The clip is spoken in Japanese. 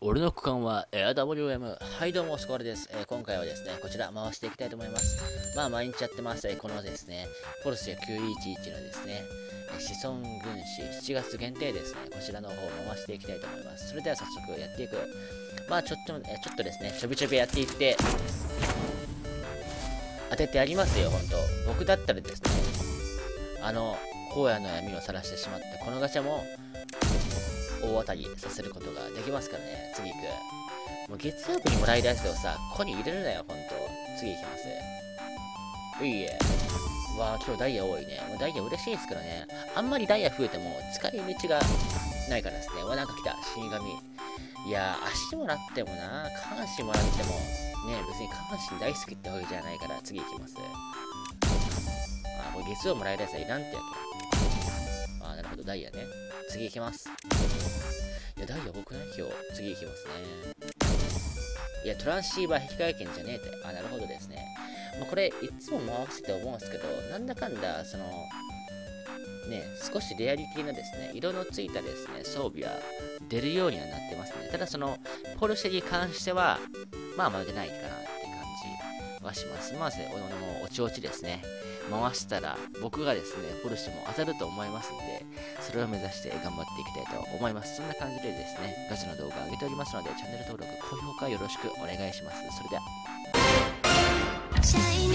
俺の区間は AWM。はい、どうも、スコールです。今回はですね、こちら回していきたいと思います。まあ、毎日やってます。このですね、ポルシェ911のですね、子孫軍師7月限定ですね、こちらの方を回していきたいと思います。それでは早速やっていく。まあ、ちょっとですね、ちょびちょびやっていって、当ててやりますよ、ほんと。僕だったらですね、荒野の闇を晒してしまったこのガチャも、大当たりさせることができますからね。次行く。もう月曜日にもらえるやつをさ、ここに入れるなよ、ほんと。次行きます。いいえ。わあ、今日ダイヤ多いね。もうダイヤ嬉しいですからね。あんまりダイヤ増えても使い道がないからですね。うわ、なんか来た。死神。いやー、足もらってもな、下半身もらっても、ね、別に下半身大好きってわけじゃないから、次行きます。あ、これ月曜もらえるやつはいらんってやつ。あ、なるほど、ダイヤね。次行きます。いや、ダイヤ多くない今日。次行きますね。いや、トランシーバー引換券じゃねえって。あ、なるほどですね。まあ、これ、いつも回してて思うんですけど、なんだかんだ、ね、少しレアリティのですね、色のついたですね、装備は出るようにはなってますね。ただポルシェに関しては、まあ、まだ出ないかなって感じはします。まず、おちおちですね。回したら、僕がですね、ポルシェも当たると思いますんで、それを目指して頑張っていきたいと思います。そんな感じでですね、ガチャの動画を上げておりますので、チャンネル登録、高評価よろしくお願いします。それでは。